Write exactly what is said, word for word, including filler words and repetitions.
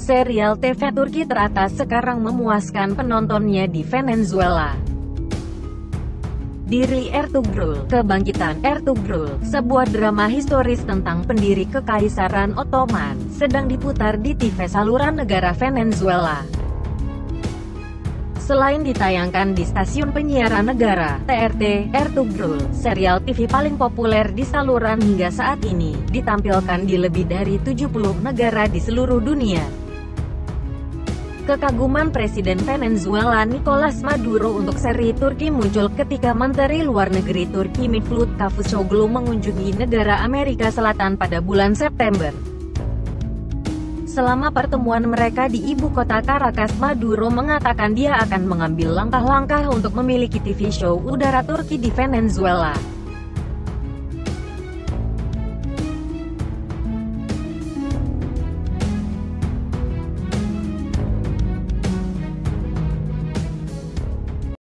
Serial T V Turki teratas sekarang memuaskan penontonnya di Venezuela. Diri Ertugrul, Kebangkitan Ertugrul, sebuah drama historis tentang pendiri Kekaisaran Ottoman, sedang diputar di T V saluran negara Venezuela. Selain ditayangkan di stasiun penyiaran negara, T R T, Ertugrul, serial T V paling populer di saluran hingga saat ini, ditampilkan di lebih dari tujuh puluh negara di seluruh dunia. Kekaguman Presiden Venezuela Nicolas Maduro untuk seri Turki muncul ketika Menteri Luar Negeri Turki Mevlut Cavusoglu mengunjungi negara Amerika Selatan pada bulan September. Selama pertemuan mereka di ibu kota Caracas, Maduro mengatakan dia akan mengambil langkah-langkah untuk memiliki T V show udara Turki di Venezuela.